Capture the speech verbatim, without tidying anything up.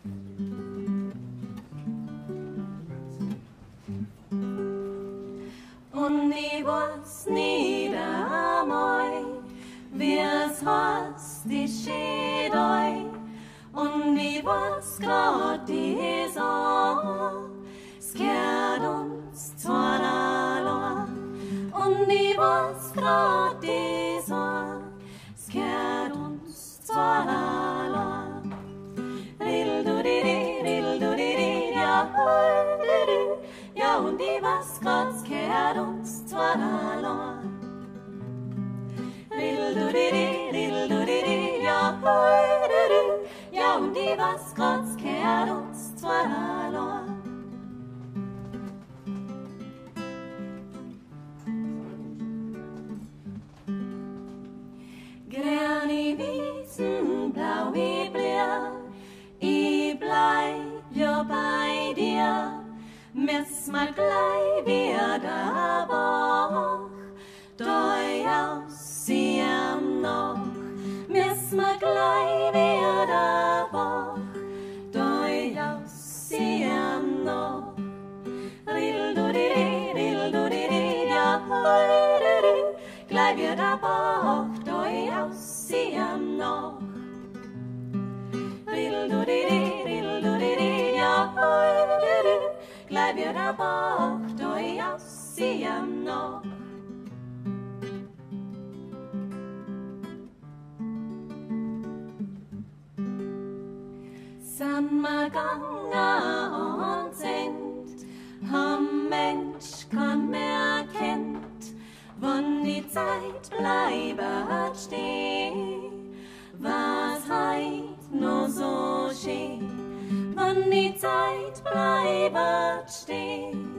Und ich weiß nicht einmal, wie's heißt, die steht euch. Und ich weiß grad die so, es gehört uns zwar allein. Und ich weiß grad die so, es gehört uns zwar allein. Riddle du di di, riddle du di di, ja, di di. Ja, und ich weiß grad, es gehört uns zwar allein. Riddle du di di, riddle du di di, ja, di di. Ja, und ich weiß grad, es gehört uns zwar allein. Grüne Wiesen, blau wie Bier, ich bleib ja bei dir. Miss mal gleich wieder Bach, da aussehen noch. Miss mal gleich wieder Bach, da aussehen noch. Riddle du di di, riddle du di di, ja, di di. Gleich wieder Bach, da aussehen noch. Riddle du di di, riddle du di di, ja, di di. Gleich wieder Bach, da aussehen noch. Sind wir gegangen und sind, haben Mensch kein mehr kennt, wann die Zeit bleibt stehen, was heut nur so schön, wann die Zeit bleibt stehen.